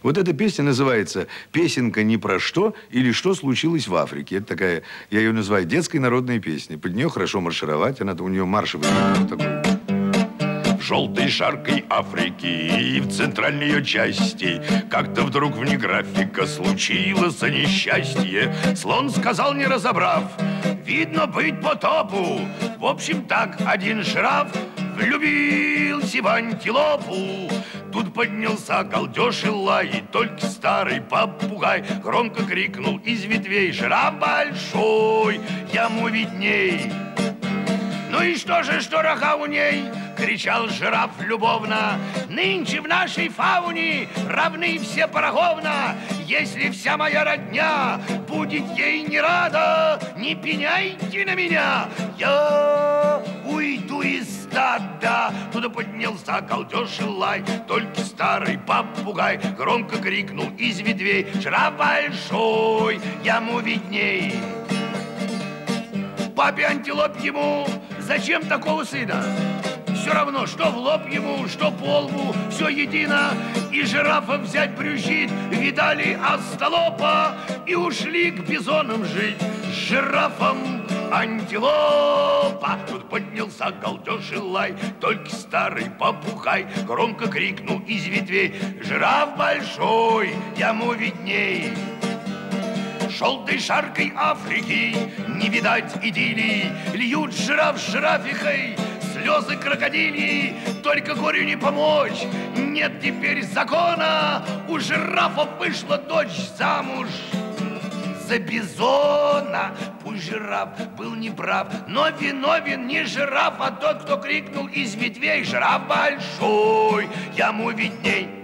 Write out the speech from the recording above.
Вот эта песня называется «Песенка ни про что» или «Что случилось в Африке». Это такая, я ее называю детской народной песней. Под нее хорошо маршировать, она у нее маршевый вот такой. В желтой жаркой Африке и в центральной ее части как-то вдруг вне графика случилось несчастье. Слон сказал, не разобрав: видно быть потопу. В общем, так один жираф влюбился в антилопу. Тут поднялся галдеж и лай, и только старый попугай громко крикнул из ветвей: жираф большой, ему видней. Ну и что же, что рога у ней? Кричал жираф любовно. Нынче в нашей фауне равны все поровна. Если вся моя родня будет ей не рада, не пеняйте на меня, я уйду из стада. Туда поднялся галдеж и лай, только старый попугай громко крикнул из ветвей: жираф большой, ему видней. Папе антилоп ему зачем такого сына? Все равно, что в лоб ему, что по лбу, все едино. И жирафа взять брюзжит, видали остолопа, и ушли к бизонам жить с жирафом антилопа. Тут поднялся галдеж и лай, только старый попугай громко крикнул из ветвей: жираф большой, ему видней. Желтой шаркой Африки не видать идиллии, льют жираф с жирафихой слезы крокодильи, только горю не помочь, нет теперь закона. У жирафа вышла дочь замуж за бизона. Пусть жираф был неправ, но виновен не жираф, а тот, кто крикнул из ветвей: жираф большой, ему видней.